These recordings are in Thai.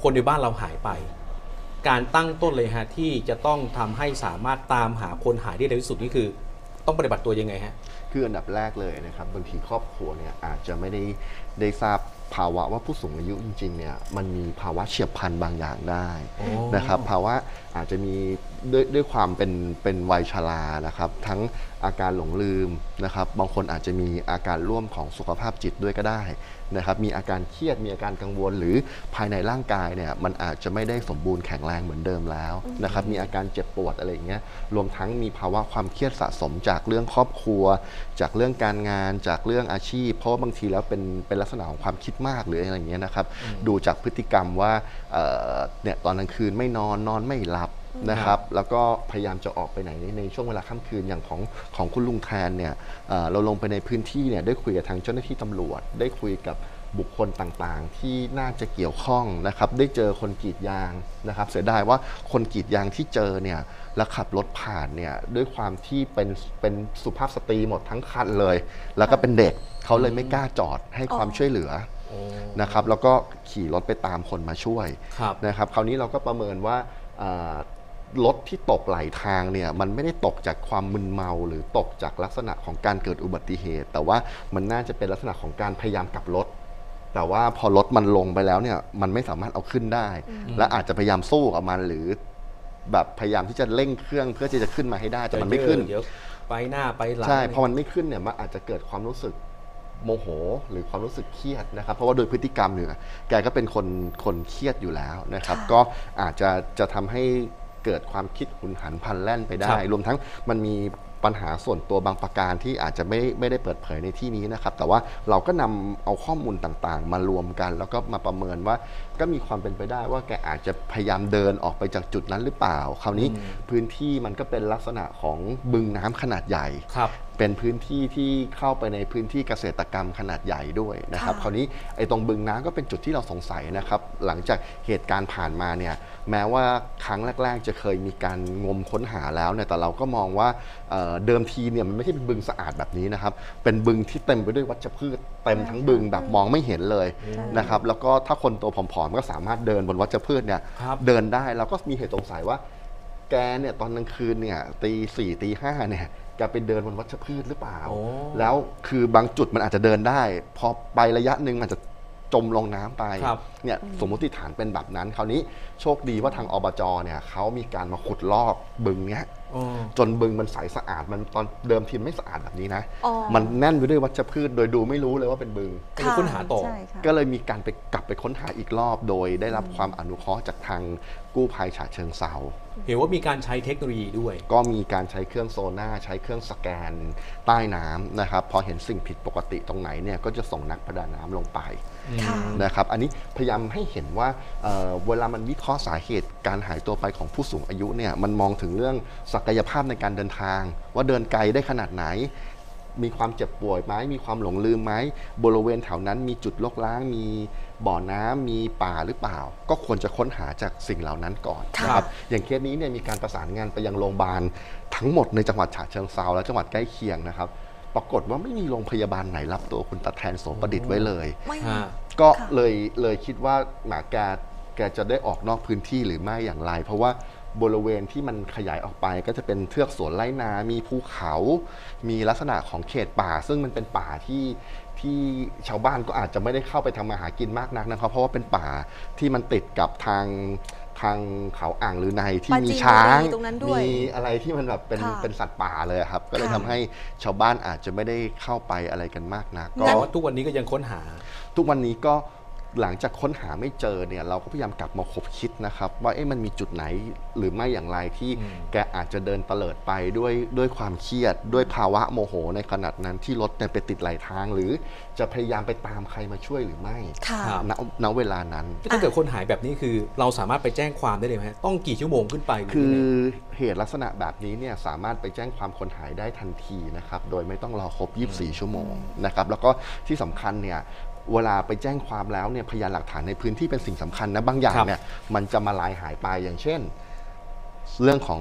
คนในบ้านเราหายไปการตั้งต้นเลยฮะที่จะต้องทำให้สามารถตามหาคนหายได้เร็วที่สุดนี่คือต้องปฏิบัติตัวยังไงฮะคืออันดับแรกเลยนะครับบางทีครอบครัวเนี่ยอาจจะไม่ได้ทราบภาวะว่าผู้สูงอายุจริงๆเนี่ยมันมีภาวะเฉียบพลันบางอย่างได้นะครับภาวะอาจจะมีด้วยความเป็นวัยชรานะครับทั้งอาการหลงลืมนะครับบางคนอาจจะมีอาการร่วมของสุขภาพจิตด้วยก็ได้นะครับมีอาการเครียดมีอาการกังวลหรือภายในร่างกายเนี่ยมันอาจจะไม่ได้สมบูรณ์แข็งแรงเหมือนเดิมแล้วนะครับมีอาการเจ็บปวดอะไรอย่างเงี้ยรวมทั้งมีภาวะความเครียดสะสมจากเรื่องครอบครัวจากเรื่องการงานจากเรื่องอาชีพเพราะว่าบางทีแล้วเป็นลักษณะของความคิดมากหรืออะไรอย่างเงี้ยนะครับดูจากพฤติกรรมว่าเนี่ยตอนกลางคืนไม่นอนไม่หลับนะครับแล้วก็พยายามจะออกไปไหนในช่วงเวลาค่ำคืนอย่างของคุณลุงแทนเนี่ยเราลงไปในพื้นที่เนี่ยได้คุยกับทางเจ้าหน้าที่ตำรวจได้คุยกับบุคคลต่างๆที่น่าจะเกี่ยวข้องนะครับได้เจอคนกรีดยางนะครับเสียดายว่าคนกรีดยางที่เจอเนี่ยแล้วขับรถผ่านเนี่ยด้วยความที่เป็นสุภาพสตรีหมดทั้งคันเลยแล้วก็เป็นเด็กเขาเลยไม่กล้าจอดให้ความช่วยเหลือนะครับแล้วก็ขี่รถไปตามคนมาช่วยนะครับคราวนี้เราก็ประเมินว่ารถที่ตกไหลทางเนี่ยมันไม่ได้ตกจากความมึนเมาหรือตกจากลักษณะของการเกิดอุบัติเหตุแต่ว่ามันน่าจะเป็นลักษณะของการพยายามกลับรถแต่ว่าพอรถมันลงไปแล้วเนี่ยมันไม่สามารถเอาขึ้นได้และอาจจะพยายามสู้กับมันหรือแบบพยายามที่จะเร่งเครื่องเพื่อที่จะขึ้นมาให้ได้แต่มันไม่ขึ้นไปหน้าไปหลังใช่พอมันไม่ขึ้นเนี่ยมันอาจจะเกิดความรู้สึกโมโหหรือความรู้สึกเครียดนะครับเพราะว่าโดยพฤติกรรมเนี่ยแกก็เป็นคนเครียดอยู่แล้วนะครับก็อาจจะทำให้เกิดความคิดหุนหันพลันแล่นไปได้รวมทั้งมันมีปัญหาส่วนตัวบางประการที่อาจจะไม่ได้เปิดเผยในที่นี้นะครับแต่ว่าเราก็นำเอาข้อมูลต่างๆมารวมกันแล้วก็มาประเมินว่าก็มีความเป็นไปได้ว่าแกอาจจะพยายามเดินออกไปจากจุดนั้นหรือเปล่าคราวนี้พื้นที่มันก็เป็นลักษณะของบึงน้ำขนาดใหญ่เป็นพื้นที่ที่เข้าไปในพื้นที่เกษตรกรรมขนาดใหญ่ด้วยนะครับคราวนี้ไอ้ตรงบึงน้ำก็เป็นจุดที่เราสงสัยนะครับหลังจากเหตุการณ์ผ่านมาเนี่ยแม้ว่าครั้งแรกๆจะเคยมีการงมค้นหาแล้วเนี่ยแต่เราก็มองว่าเดิมทีเนี่ยมันไม่ใช่เป็นบึงสะอาดแบบนี้นะครับเป็นบึงที่เต็มไปด้วยวัชพืชเต็มทั้งบึงแบบมองไม่เห็นเลยนะครับแล้วก็ถ้าคนตัวผอมๆก็สามารถเดินบนวัชพืชเนี่ยเดินได้เราก็มีเหตุสงสัยว่าแกเนี่ยตอนกลางคืนเนี่ยตี 4 ตี 5เนี่ยแกไปเดินบนวัชพืชหรือเปล่าแล้วคือบางจุดมันอาจจะเดินได้พอไประยะหนึ่งมันจะจมลงน้ำไปเนี่ยสมมติฐานเป็นแบบนั้นคราวนี้โชคดีว่าทางอบจเนี่ยเขามีการมาขุดลอกบึงเนี้ยจนบึงมันใสสะอาดมันตอนเดิมทีไม่สะอาดแบบนี้นะมันแน่นไปด้วยวัชพืชโดยดูไม่รู้เลยว่าเป็นบึงก็เลยค้นหาต่อก็เลยมีการไปกลับไปค้นหาอีกรอบโดยได้รับความอนุเคราะห์จากทางกู้ภัยฉะเชิงเทราเห็นว่ามีการใช้เทคโนโลยีด้วยก็มีการใช้เครื่องโซน่าใช้เครื่องสแกนใต้น้ำนะครับพอเห็นสิ่งผิดปกติตรงไหนเนี่ยก็จะส่งนักประดาน้ำลงไปนะครับอันนี้พยายามให้เห็นว่าเวลามันวิเคราะห์สาเหตุการหายตัวไปของผู้สูงอายุเนี่ยมันมองถึงเรื่องศักยภาพในการเดินทางว่าเดินไกลได้ขนาดไหนมีความเจ็บป่วยไหมมีความหลงลืมไหมบริเวณแถวนั้นมีจุดรกร้างมีบ่อน้ำมีป่าหรือเปล่าก็ควรจะค้นหาจากสิ่งเหล่านั้นก่อนนะครับอย่างเคสนี้เนี่ยมีการประสานงานไปยังโรงพยาบาลทั้งหมดในจังหวัดฉะเชิงเทราและจังหวัดใกล้เคียงนะครับปรากฏว่าไม่มีโรงพยาบาลไหนรับตัวคุณตาแทนโสประดิษฐ์ไว้เลยก็เลยคิดว่าหมาแกจะได้ออกนอกพื้นที่หรือไม่อย่างไรเพราะว่าบริเวณที่มันขยายออกไปก็จะเป็นเทือกสวนไร่นามีภูเขามีลักษณะของเขตป่าซึ่งมันเป็นป่าที่ชาวบ้านก็อาจจะไม่ได้เข้าไปทำมาหากินมากนักนะครับเพราะว่าเป็นป่าที่มันติดกับทางเขาอ่างลือในที่มีช้างมีอะไรที่มันแบบเป็นสัตว์ป่าเลยครับก็เลยทำให้ชาวบ้านอาจจะไม่ได้เข้าไปอะไรกันมากนักก็ทุกวันนี้ก็ยังค้นหาทุกวันนี้ก็หลังจากค้นหาไม่เจอเนี่ยเราก็พยายามกลับมาคบคิดนะครับว่ามันมีจุดไหนหรือไม่อย่างไรที่แกอาจจะเดินเตลิดไปด้วยความเครียดด้วยภาวะโมโหในขณะนั้นที่รถไปติดไหลทางหรือจะพยายามไปตามใครมาช่วยหรือไม่ณเวลานั้นถ้าเกิดคนหายแบบนี้คือเราสามารถไปแจ้งความได้เลยไหมต้องกี่ชั่วโมงขึ้นไปคือเหตุลักษณะแบบนี้เนี่ยสามารถไปแจ้งความคนหายได้ทันทีนะครับโดยไม่ต้องรอครบ24 ชั่วโมงนะครับแล้วก็ที่สำคัญเนี่ยเวลาไปแจ้งความแล้วเนี่ยพยานหลักฐานในพื้นที่เป็นสิ่งสำคัญนะบางอย่างเนี่ยมันจะมาลายหายไปอย่างเช่นเรื่องของ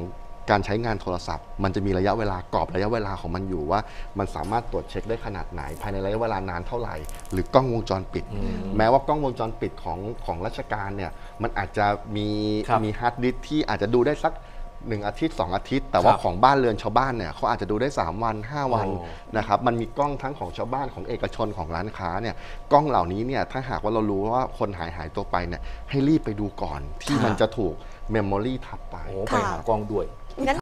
การใช้งานโทรศัพท์มันจะมีระยะเวลากรอบระยะเวลาของมันอยู่ว่ามันสามารถตรวจเช็คได้ขนาดไหนภายในระยะเวลานานเท่าไหร่หรือกล้องวงจรปิด แม้ว่ากล้องวงจรปิดของราชการเนี่ยมันอาจจะมีครับมีฮาร์ดดิสก์ที่อาจจะดูได้สัก1 อาทิตย์ 2 อาทิตย์ แต่ว่าครับของบ้านเรือนชาวบ้านเนี่ยเขาอาจจะดูได้3 วัน 5 วันโอ้นะครับมันมีกล้องทั้งของชาวบ้านของเอกชนของร้านค้าเนี่ยกล้องเหล่านี้เนี่ยถ้าหากว่าเรารู้ว่าคนหายตัวไปเนี่ยให้รีบไปดูก่อนที่ค่ะมันจะถูกเมมโมรีทับไปโอ้ไปหากล้องด้วยงั้น